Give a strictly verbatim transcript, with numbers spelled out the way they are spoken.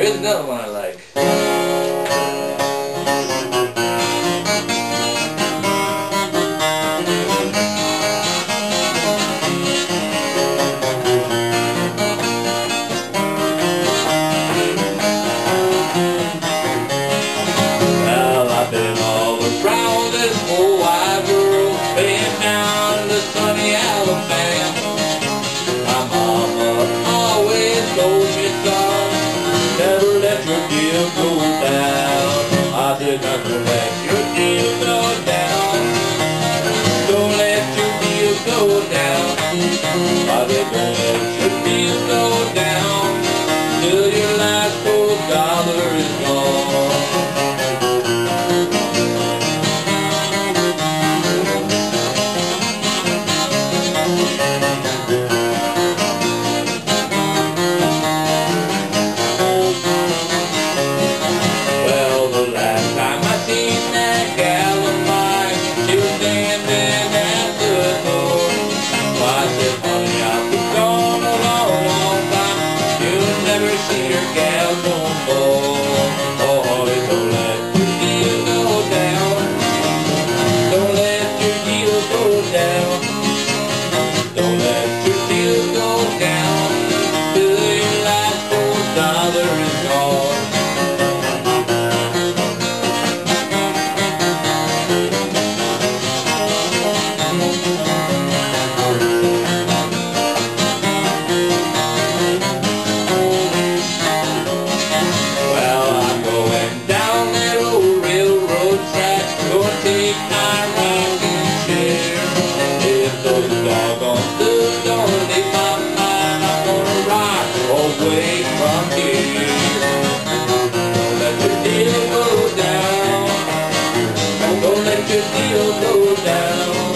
Here's another one I like. Well, I've been all around this whole wide world, been down to sunny Alabama. My mama always told me, son, never let your deal go down. I said, not to let your deal go down. Don't let your deal go down. I said, don't let your deal go down till your last full dollar is gone. See your gal no more. Oh, don't let your deal go down. Don't let your deal go down. Don't let your deal go down till your last full dollar is gone. Away from here. Don't let your deal go down. Don't let your deal go down.